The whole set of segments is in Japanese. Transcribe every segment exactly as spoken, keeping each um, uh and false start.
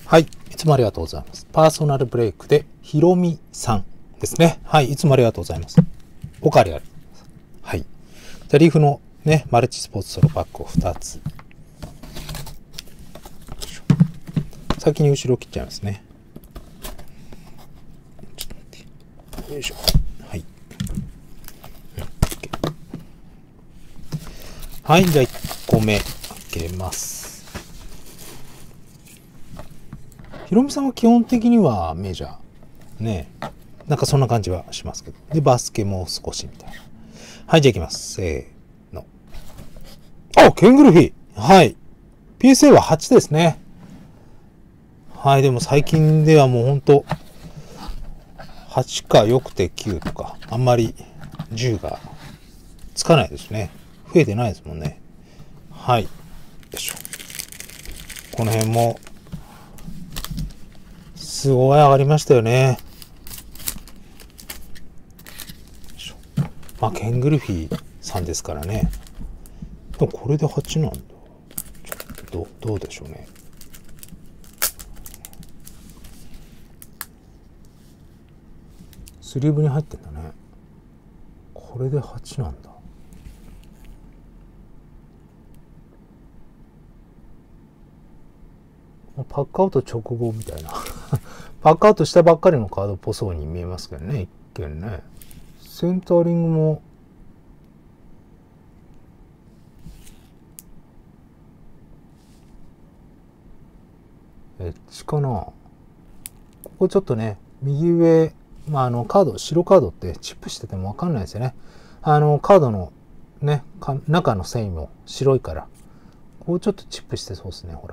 はい。いつもありがとうございます。パーソナルブレイクで、ひろみさんですね。はい。いつもありがとうございます。おかわりあり。はい。じゃあ、リーフのね、マルチスポーツソロパックをふたつ。先に後ろ切っちゃいますね。ちょっと待って。よいしょ。はい。はい。じゃあ、いっこめ開けます。ひろみさんは基本的にはメジャー。ねえ。なんかそんな感じはしますけど。で、バスケも少しみたいな。はい、じゃあいきます。せーの。あ、ケングルフィー。はい。ピーエスエー ははちですね。はい、でも最近ではもうほんと、はちかよくてきゅうとか、あんまりじゅうがつかないですね。増えてないですもんね。はい。よいしょ。この辺も、すごい上がりましたよね。まあ、ケングルフィーさんですからね。でもこれではちなんだ。ちょっとど、どうでしょうね。スリーブに入ってんだね。これではちなんだ。パックアウト直後みたいな。パックアウトしたばっかりのカードっぽそうに見えますけどね、一見ね。センターリングも、エッジかな。ここちょっとね、右上、まあ、あの、カード、白カードってチップしててもわかんないですよね。あの、カードのね、中の繊維も白いから、こうちょっとチップしてそうですね、ほら。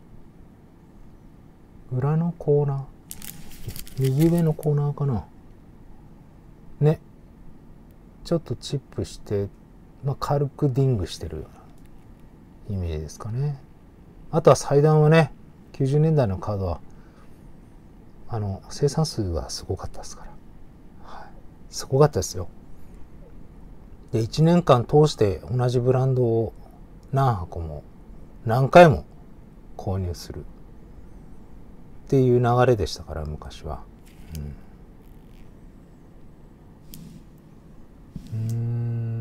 裏のコーナー。右上のコーナーかな。ね。ちょっとチップして、まあ、軽くディングしてるようなイメージですかね。あとは祭壇はね、きゅうじゅうねんだいのカードは、あの、生産数はすごかったですから。はい、すごかったですよ。で、いちねんかん通して同じブランドを何箱も何回も購入するっていう流れでしたから、昔は。うん、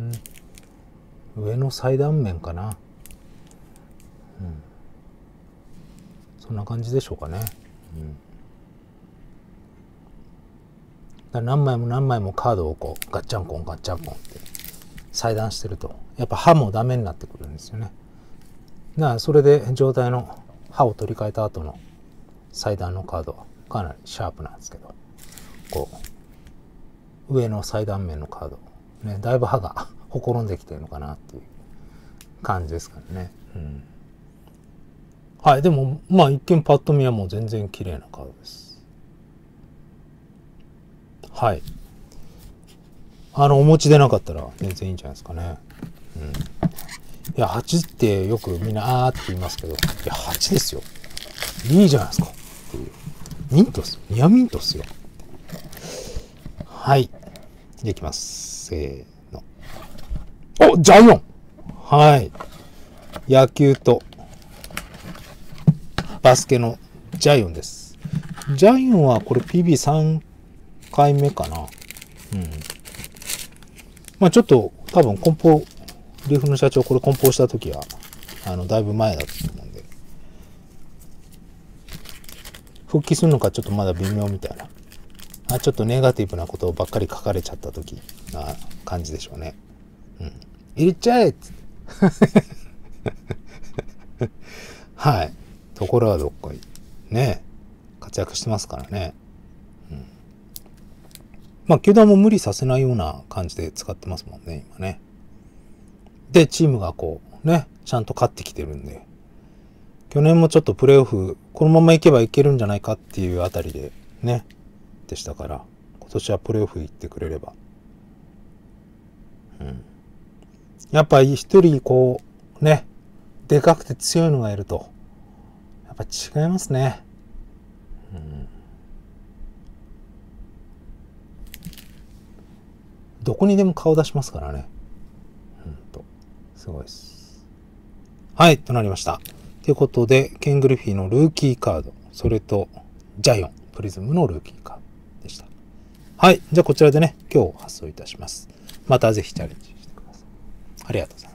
うーん、上の祭壇面かな。うん、そんな感じでしょうかね。うん、だ何枚も何枚もカードをこうガッチャンコンガッチャンコンって裁断してると、やっぱ刃もダメになってくるんですよね。だからそれで状態の刃を取り替えた後の裁断のカードはかなりシャープなんですけど、こう上の裁断面のカードね、だいぶ刃がほころんできてるのかなっていう感じですからね。うん、はい。でもまあ一見パッと見はもう全然綺麗なカードです。はい。あのお持ちでなかったら全然いいんじゃないですかね。うん、いやはちってよくみんなあーって言いますけど、いやはちですよ。いいじゃないですかっていう。ミントっす。ニアミントっすよ。はい。じゃあいきます。せーの。お、ジャイオン。はい。野球とバスケのジャイオンです。ジャイオンはこれ ピービーさん 回目かな。うん。まあちょっと多分梱包、リーフの社長これ梱包した時は、あの、だいぶ前だったと思うんで。復帰するのかちょっとまだ微妙みたいな。あ、ちょっとネガティブなことばっかり書かれちゃった時な感じでしょうね。うん。入れちゃえっつって。はい。ところはどっかいね活躍してますからね。うん、まあ球団も無理させないような感じで使ってますもんね今ね。でチームがこうねちゃんと勝ってきてるんで、去年もちょっとプレーオフこのままいけばいけるんじゃないかっていうあたりでねでしたから、今年はプレーオフ行ってくれれば、うん、やっぱり一人こうねでかくて強いのがいるとやっぱ違いますね。うん、どこにでも顔出しますからね。ほんとすごいです。はいとなりました。ということでケングルフィーのルーキーカードそれとジャイオンプリズムのルーキーカードでした。はい。じゃあこちらでね、今日発送いたします。またぜひチャレンジしてください。ありがとうございます。